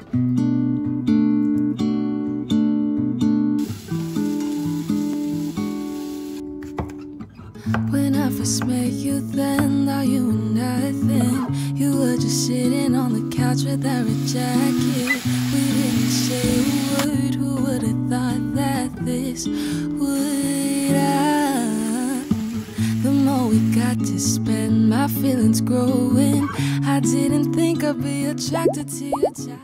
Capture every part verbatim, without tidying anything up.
When I first met you then, thought you were nothing. You were just sitting on the couch without a jacket. We didn't say a word, who would have thought that this would happen? The more we got to spend, my feelings growing. I didn't think I'd be attracted to your child.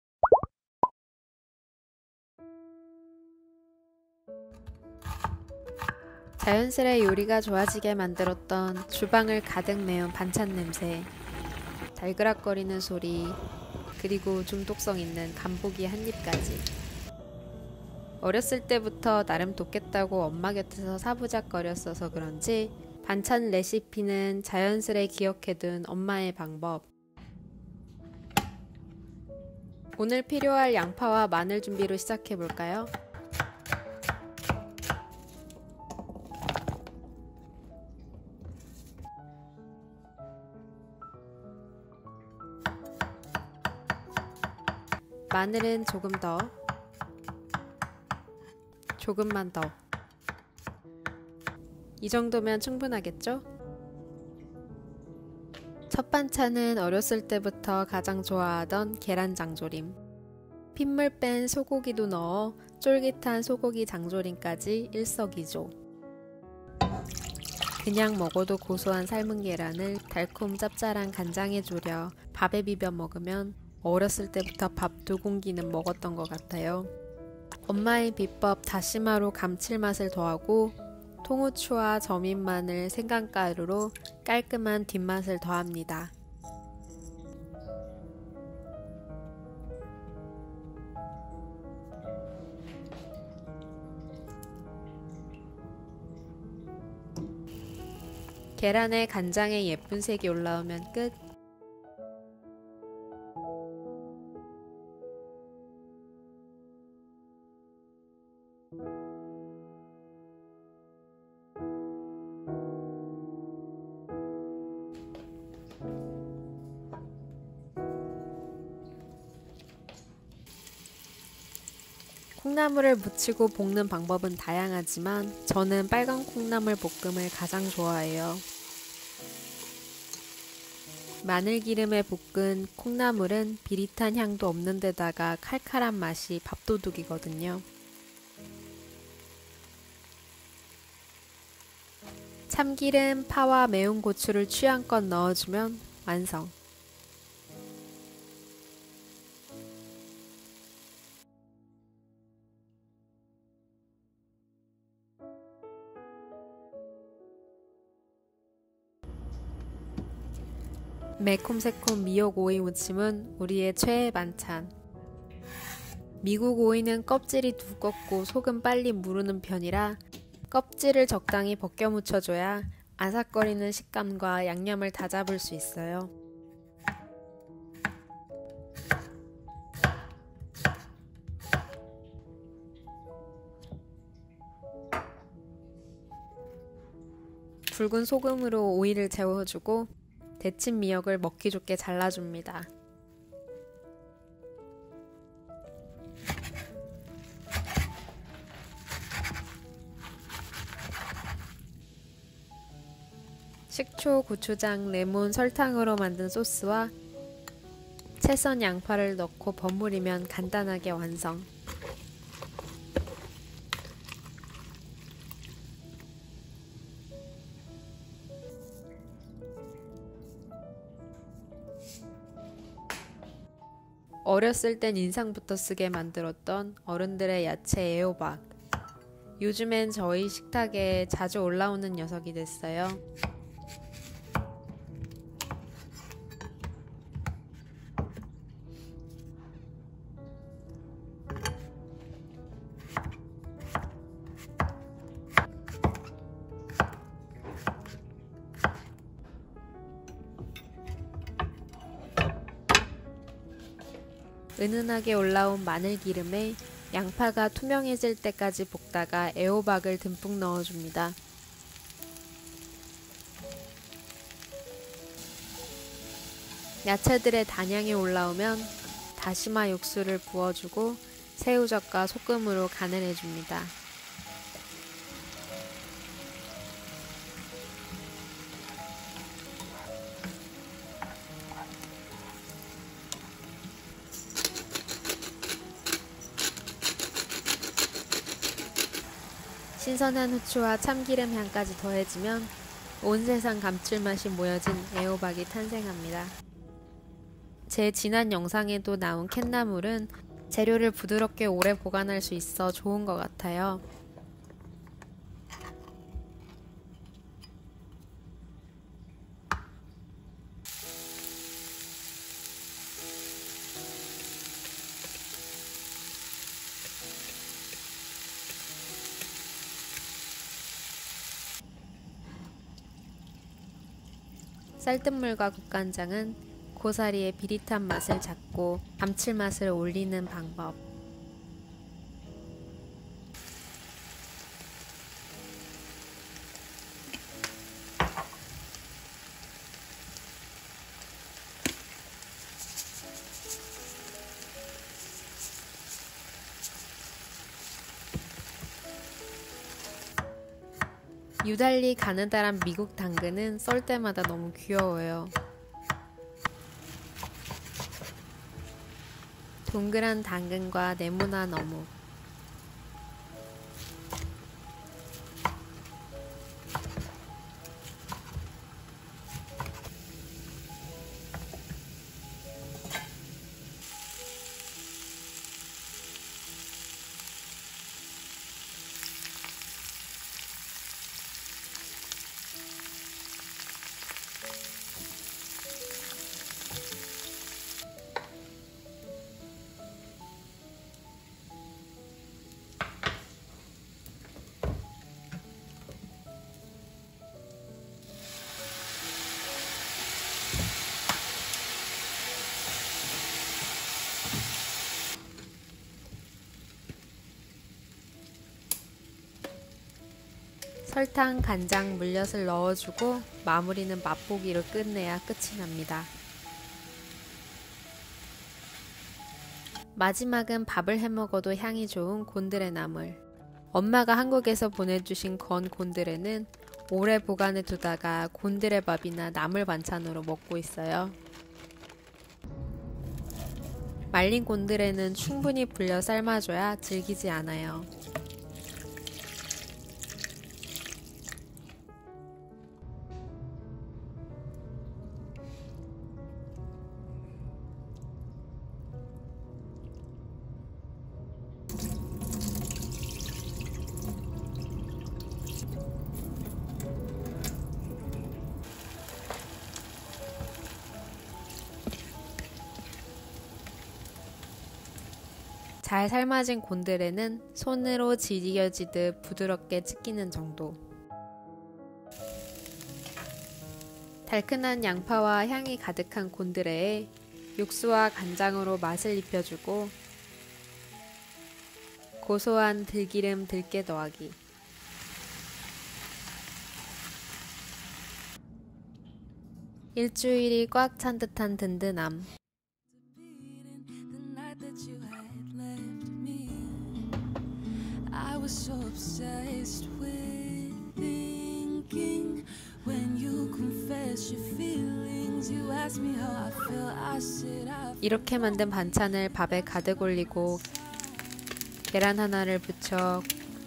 자연스레 요리가 좋아지게 만들었던 주방을 가득 메운 반찬 냄새, 달그락거리는 소리, 그리고 중독성 있는 간보기 한 입까지. 어렸을 때부터 나름 돕겠다고 엄마 곁에서 사부작거렸어서 그런지 반찬 레시피는 자연스레 기억해둔 엄마의 방법. 오늘 필요할 양파와 마늘 준비로 시작해볼까요? 마늘은 조금 더, 조금만 더. 이 정도면 충분하겠죠? 첫 반찬은 어렸을 때부터 가장 좋아하던 계란 장조림. 핏물 뺀 소고기도 넣어 쫄깃한 소고기 장조림까지 일석이조. 그냥 먹어도 고소한 삶은 계란을 달콤 짭짤한 간장에 졸여 밥에 비벼 먹으면 어렸을 때부터 밥 두 공기는 먹었던 것 같아요. 엄마의 비법 다시마로 감칠맛을 더하고 통후추와 저민 마늘, 생강가루로 깔끔한 뒷맛을 더합니다. 계란에 간장에 예쁜 색이 올라오면 끝! 콩나물을 무치고 볶는 방법은 다양하지만 저는 빨간 콩나물 볶음을 가장 좋아해요. 마늘기름에 볶은 콩나물은 비릿한 향도 없는 데다가 칼칼한 맛이 밥도둑이거든요. 참기름, 파와 매운 고추를 취향껏 넣어주면 완성. 매콤새콤 미역 오이 무침은 우리의 최애 반찬. 미국 오이는 껍질이 두껍고 속은 빨리 무르는 편이라 껍질을 적당히 벗겨 무쳐줘야 아삭거리는 식감과 양념을 다 잡을 수 있어요. 굵은 소금으로 오이를 재워주고 데친 미역을 먹기 좋게 잘라줍니다. 식초, 고추장, 레몬, 설탕으로 만든 소스와 채썬 양파를 넣고 버무리면 간단하게 완성. 어렸을 땐 인상부터 쓰게 만들었던 어른들의 야채 애호박. 요즘엔 저희 식탁에 자주 올라오는 녀석이 됐어요. 은은하게 올라온 마늘기름에 양파가 투명해질 때까지 볶다가 애호박을 듬뿍 넣어줍니다. 야채들의 단향이 올라오면 다시마 육수를 부어주고 새우젓과 소금으로 간을 해줍니다. 신선한 후추와 참기름 향까지 더해지면 온 세상 감칠맛이 모여진 애호박이 탄생합니다. 제 지난 영상에도 나온 캔나물은 재료를 부드럽게 오래 보관할 수 있어 좋은 것 같아요. 쌀뜨물과 국간장은 고사리의 비릿한 맛을 잡고 감칠맛을 올리는 방법. 유달리 가느다란 미국 당근은 썰 때마다 너무 귀여워요. 동그란 당근과 네모난 어묵, 설탕, 간장, 물엿을 넣어주고 마무리는 맛보기로 끝내야 끝이 납니다. 마지막은 밥을 해먹어도 향이 좋은 곤드레 나물. 엄마가 한국에서 보내주신 건 곤드레는 오래 보관해 두다가 곤드레밥이나 나물 반찬으로 먹고 있어요. 말린 곤드레는 충분히 불려 삶아줘야 질기지 않아요. 잘 삶아진 곤드레는 손으로 지겨지듯 부드럽게 찢기는 정도. 달큰한 양파와 향이 가득한 곤드레에 육수와 간장으로 맛을 입혀주고 고소한 들기름 들깨 더하기. 일주일이 꽉 찬 듯한 든든함. I was so obsessed with thinking when you confess your feelings. You asked me how I feel. I said I. 이렇게 만든 반찬을 밥에 가득 올리고 계란 하나를 붙여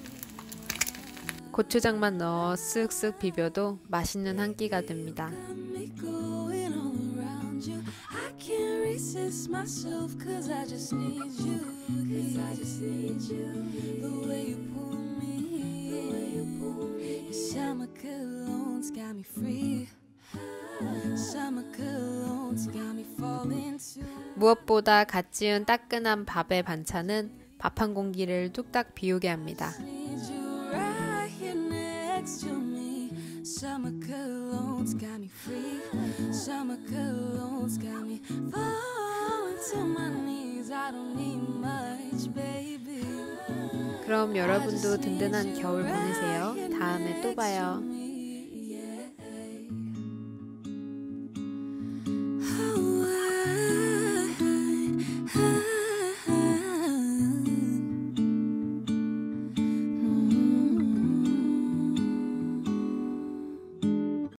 고추장만 넣어 쓱쓱 비벼도 맛있는 한 끼가 됩니다. Resist myself cause I just need you cause I just need you the way you pull me the way you pull me your summer colognes got me free summer colognes got me falling too. 무엇보다 갓 지은 따끈한 밥의 반찬은 밥 한 공기를 뚝딱 비우게 합니다. Summer colognes got me free. Summer colognes got me falling to my knees. I don't need much, baby. 그럼 여러분도 든든한 겨울 보내세요. 다음에 또 봐요.